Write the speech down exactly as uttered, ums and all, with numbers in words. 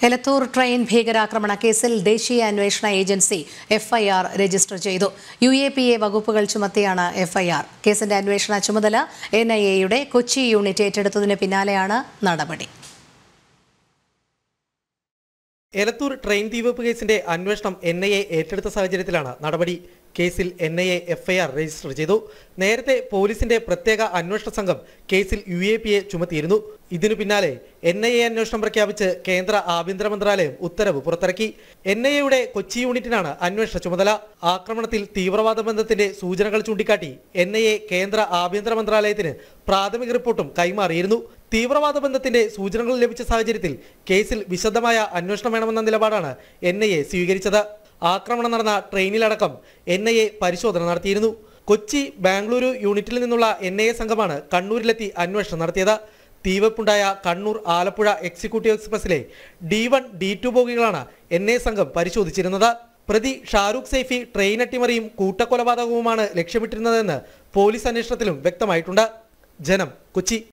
Elathur train ഭീകരാക്രമണ കേസിൽ ദേശീയ അന്വേഷണ ഏജൻസി എഫ്ഐആർ രജിസ്റ്റർ ചെയ്തു. യു എ പി എ വകുപ്പുകൾ ചുമത്തിയാണ് എഫ്ഐആർ. കേസിന്റെ അന്വേഷണ ചുമതല എൻ ഐ എയുടെ കൊച്ചി യൂണിറ്റ് ഏറ്റെടുത്തതിന് പിന്നാലെയാണ് നടപടി. എലത്തൂർ ട്രെയിൻ തീവെപ്പ് കേസിന്റെ അന്വേഷണം എൻ ഐ എ ഏറ്റെടുത്ത സാഹചര്യത്തിലാണ് നടപടി. കേസിൽ N I A FIR register ചെയ്തു. നേരത്തെ പോലീസിന്റെ പ്രത്യേക അന്വേഷണ സംഘം കേസിൽ യു എ പി എ ചുമത്തിയിരുന്നു. ഇതിനു പിന്നാലെ എൻ ഐ എ അന്വേഷണം പ്രഖ്യാപിച്ച് കേന്ദ്ര ആഭ്യന്തര മന്ത്രാലയം ഉത്തരവ് പുറത്തിറക്കി. എൻ ഐ എയുടെ കൊച്ചി യൂണിറ്റിനാണ് അന്വേഷണ ചുമതല. ആക്രമണത്തിൽ തീവ്രവാദ ബന്ധത്തിന്റെ സൂചനകൾ ചൂണ്ടിക്കാട്ടി എൻ ഐ എ കേന്ദ്ര ആഭ്യന്തര മന്ത്രാലയത്തിന് പ്രാഥമിക റിപ്പോർട്ടും കൈമാറിയിരുന്നു. തീവ്രവാദ ബന്ധത്തിന്റെ സൂചനകൾ ലഭിച്ച സാഹചര്യത്തിൽ കേസിൽ വിശദമായ അന്വേഷണം വേണമെന്ന നിലപാടാണ് എൻ ഐ എ സ്വീകരിച്ചത്. ആക്രമണം നടന്ന ട്രെയിനിലടക്കം എൻ ഐ എ പരിശോധന നടത്തിയിരുന്നു. കൊച്ചി ബാംഗ്ലൂരു യൂണിറ്റിൽ നിന്നുള്ള എൻ ഐ എ സംഘമാണ് കണ്ണൂരിലെത്തി അന്വേഷണം നടത്തിയത്. തീവെപ്പുണ്ടായ കണ്ണൂർ ആലപ്പുഴ എക്സിക്യൂട്ടീവ് എക്സ്പ്രസിലെ ഡി വൺ ഡി ടു ബോഗികളാണ് എൻ ഐ എ സംഘം പരിശോധിച്ചിരുന്നത്. പ്രതി ഷാരൂഖ് സൈഫി ട്രെയിൻ അട്ടിമറിയും കൂട്ടക്കൊലപാതകവുമാണ് ലക്ഷ്യമിട്ടിരുന്നതെന്ന് പോലീസ് അന്വേഷണത്തിലും വ്യക്തമായിട്ടുണ്ട്. ജനം, കൊച്ചി.